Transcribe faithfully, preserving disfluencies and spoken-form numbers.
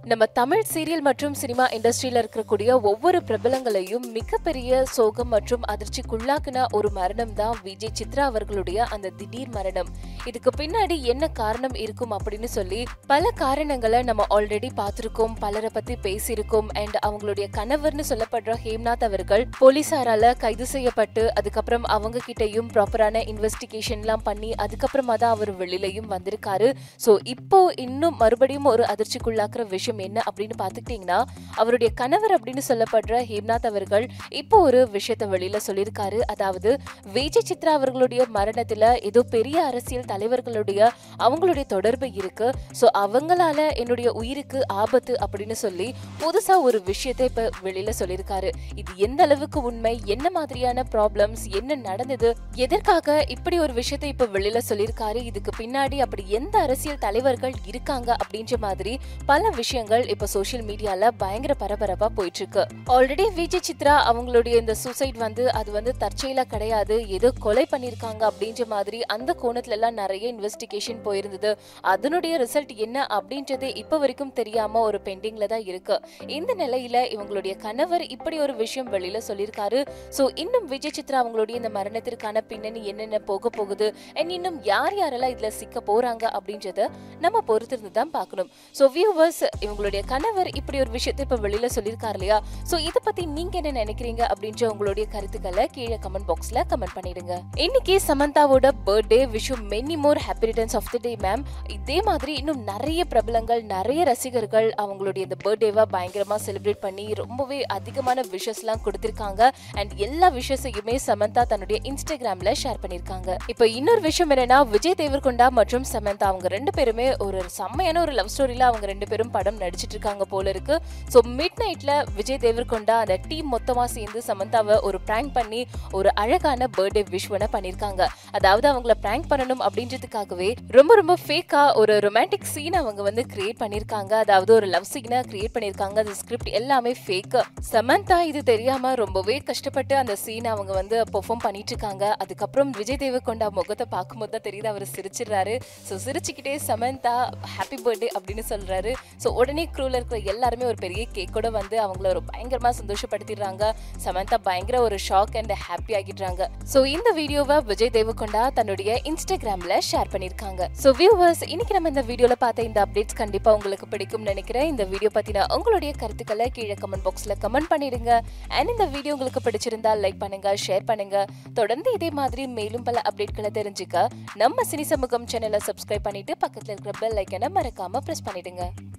நம்ம தமிழ் சீரியல் மற்றும் சினிமா இண்டஸ்ட்ரியில இருக்கக்கூடிய ஒவ்வொரு பிரபலங்களையும் மிகப்பெரிய சோகம் மற்றும் அதிர்ச்சிக்குள்ளாக்குன ஒரு மரணம் தான் விஜய் சித்ரா அவர்களுடைய அந்த திடீர் மரணம். இதுக்கு பின்னாடி என்ன காரணம் இருக்கும் அப்படின்னு சொல்லி பல காரணங்களை நம்ம ஆல்ரெடி பார்த்திருக்கோம், பலரை பத்தி பேசியிருக்கோம். அண்ட் அவங்களுடைய கணவர்னு சொல்லப்படுற ஹேம்நாத் அவர்கள் போலீசாரால கைது செய்யப்பட்டு அதுக்கப்புறம் அவங்க கிட்டையும் ப்ராப்பரான இன்வெஸ்டிகேஷன் எல்லாம் பண்ணி அதுக்கப்புறமா தான் அவர் வெளியிலையும் வந்திருக்காரு. சோ இப்போ இன்னும் மறுபடியும் ஒரு அதிர்ச்சிக்குள்ளாக்குற விஷயம் என்ன அப்படின்னு பாத்துக்கிட்டீங்கன்னா, அவருடைய கணவர் அப்படின்னு சொல்லப்படுற ஹேம்நாத் அவர்கள் இப்போ ஒரு விஷயத்தை வெளியில சொல்லியிருக்காரு. அதாவது விஜய் சித்ரா அவர்களுடைய மரணத்துல ஏதோ பெரிய அரசியல் தலைவர்களுடைய அவங்களுடைய தொடர்பு இருக்கு, சோ அவங்களால என்னுடைய உயிருக்கு ஆபத்து அப்படின்னு சொல்லி புதுசா ஒரு விஷயத்தை இப்ப வெளியில சொல்லியிருக்காரு. இது எந்த அளவுக்கு உண்மை, என்ன மாதிரியான ப்ராப்ளம்ஸ், என்ன நடந்தது, எதற்காக இப்படி ஒரு விஷயத்தை இப்ப வெளியில சொல்லியிருக்காரு, இதுக்கு பின்னாடி அப்படி எந்த அரசியல் தலைவர்கள் இருக்காங்க அப்படின்ற மாதிரி பல விஷயங்கள் இப்ப சோசியல் மீடியால பயங்கர பரபரப்பா போயிட்டு இருக்கு. ஆல்ரெடி விஜய் சித்ரா அவங்களுடைய இந்த சூசைட் வந்து அது வந்து தற்செயலா கிடையாது, ஏதோ கொலை பண்ணிருக்காங்க அப்படின்ற மாதிரி அந்த கோணத்துல எல்லாம் நிறைய இன்வெஸ்டிகேஷன் போயிருந்தது. அதனுடைய ரிசல்ட் என்ன அப்படின்றது இப்ப வரைக்கும் தெரியாம ஒரு பெண்டிங்ல தான் இருக்கு. இந்த நிலையில இவங்களுடைய கணவர் இப்படி ஒரு விஷயம் வெளியில சொல்லியிருக்காரு. சோ இன்னும் விஜய் சித்ரா அவங்களுடைய இந்த மரணத்திற்கான பின்னணி என்னென்ன போக போகுது, அண்ட் இன்னும் யார் யாரெல்லாம் இதுல சிக்க போறாங்க அப்படின்றத நம்ம பொறுத்திருந்து தான் பார்க்கணும். சோ வியூவர்ஸ், இவங்களுடைய கணவர் இப்படி ஒரு விஷயத்தை இப்ப வெளியில சொல்லியிருக்காரு இல்லையா? சோ இத பத்தி நீங்க என்ன நினைக்கிறீங்க அப்படின்ற உங்களுடைய கருத்துக்களை கீழே கமெண்ட் பாக்ஸ்ல கமெண்ட் பண்ணிடுங்க. இன்னைக்கு சமந்தாவோட birthday. Wish you many more happy returns of the day ma'am. இதே மாதிரி இன்னும் நிறைய பிரபலங்கள், நிறைய ரசிகர்கள் அவங்களுடைய இந்த பர்த்டேவை பயங்கரமா செலிப்ரேட் பண்ணி ரொம்பவே அதிகமான விஷஸ் எல்லாம் கொடுத்திருக்காங்க. அண்ட் எல்லா விஷயத்தையுமே சமந்தா தன்னுடைய இன்ஸ்டாகிராம்ல ஷேர் பண்ணிருக்காங்க. இப்போ இன்னொரு விஷயம் என்னன்னா, விஜய் தேவர்கொண்டா மற்றும் சமந்தா அவங்க ரெண்டு பேருமே ஒரு செம்மையான ஒரு லவ் ஸ்டோரியில அவங்க ரெண்டு பேரும் படம் நடிச்சிட்டு இருக்காங்க போல இருக்கு. சோ மிட் நைட்ல விஜய் தேவர்கொண்டா அந்த டீம் மொத்தமா சேர்ந்து சமந்தாவை ஒரு பிராங்க் பண்ணி ஒரு அழகான பர்த்டே விஷ் பண்ண பண்ணிருக்காங்க. அதாவது அவங்கள பிராங்க் பண்ணணும் அப்படின்றதுக்காகவே ரொம்ப ரொம்ப ஃபேக்கா ஒரு ரொமான்டிக் சீன் அவங்க வந்து கிரியேட் பண்ணிருக்காங்க. அதாவது ஒரு லவ் சீனை கிரியேட் பண்ணிருக்காங்க. அந்த ஸ்கிரிப்ட் எல்லாமே ஃபேக். சமந்தா இது தெரியாம ரொம்பவே கஷ்டப்பட்டு அந்த சீனை அவங்க வந்து பெர்ஃபார்ம் பண்ணிட்டு இருக்காங்க. அதுக்கப்புறம் விஜய் தேவர்கொண்டா முகத்தை பார்க்கும்போது தான் தெரியுது அவர் சிரிச்சிடுறாரு. ஸோ சிரிச்சுக்கிட்டே சமந்தா ஹாப்பி பர்த்டே அப்படின்னு சொல்றாரு. ஸோ உடனே க்ரூல இருக்கிற எல்லாருமே ஒரு பெரிய கேக்கோட வந்து அவங்கள ஒரு பயங்கரமா சந்தோஷப்படுத்திடுறாங்க. சமந்தா பயங்கர ஒரு ஷாக் அண்ட் ஹாப்பி ஆகிடுறாங்க. ஸோ இந்த வீடியோவை விஜய் தேவர்கொண்டா தன்னுடைய இன்ஸ்டாகிராம்ல ஷேர் பண்ணிருக்காங்க. ஸோ வியூவர்ஸ், இன்னைக்கு நம்ம இந்த வீடியோல பார்த்த இந்த அப்டேட்ஸ் கண்டிப்பா உங்களுக்கு பிடிக்கும் நினைக்கிறேன். இந்த வீடியோ பத்தின உங்களுடைய கருத்துக்களை கீழே கமெண்ட் பாக்ஸ்ல கமெண்ட் பண்ணிடுங்க. அண்ட் இந்த வீடியோ உங்களுக்கு பிடிச்சிருந்தா லைக் பண்ணுங்க, ஷேர் பண்ணுங்க. தொடர்ந்து இதே மாதிரி மேலும் பல அப்டேட்களை தெரிஞ்சுக்க நம்ம சினி சமூகம் சேனலை சப்ஸ்கிரைப் பண்ணிட்டு பக்கத்துல இருக்கிற பெல் ஐக்கனை மறக்காம பிரஸ் பண்ணிடுங்க.